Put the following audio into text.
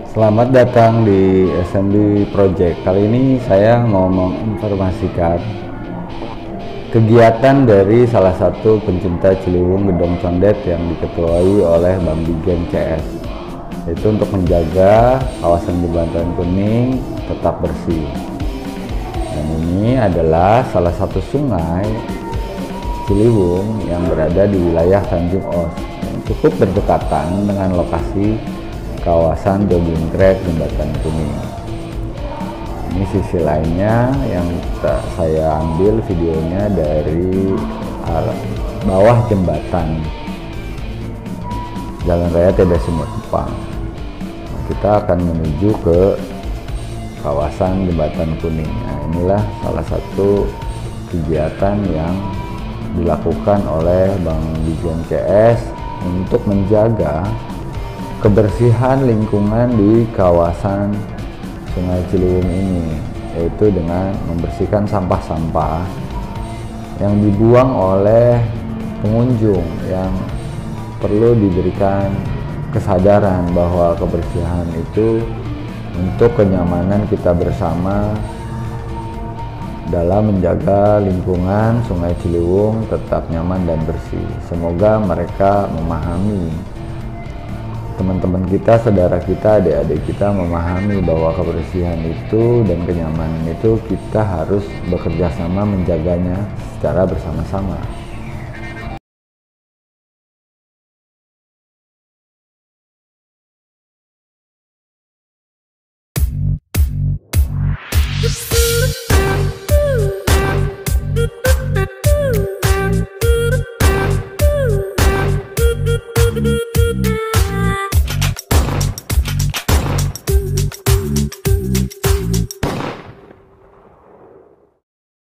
Selamat datang di SMB Project. Kali ini saya mau menginformasikan kegiatan dari salah satu pencinta Ciliwung Gedong Condet yang diketuai oleh Bang Digen CS, yaitu untuk menjaga kawasan Jembatan Kuning tetap bersih. Dan ini adalah salah satu sungai Ciliwung yang berada di wilayah Tanjung Os, yang cukup berdekatan dengan lokasi kawasan jogging track Jembatan Kuning. Ini sisi lainnya yang saya ambil videonya dari bawah jembatan Jalan Raya Teda Simatupang. Kita akan menuju ke kawasan Jembatan Kuning. Nah, inilah salah satu kegiatan yang dilakukan oleh Bang Digen CS untuk menjaga kebersihan lingkungan di kawasan Sungai Ciliwung ini, yaitu dengan membersihkan sampah-sampah yang dibuang oleh pengunjung, yang perlu diberikan kesadaran bahwa kebersihan itu untuk kenyamanan kita bersama dalam menjaga lingkungan Sungai Ciliwung tetap nyaman dan bersih. Semoga mereka memahami, teman-teman kita, saudara kita, adik-adik kita memahami bahwa kebersihan itu dan kenyamanan itu kita harus bekerja sama menjaganya secara bersama-sama.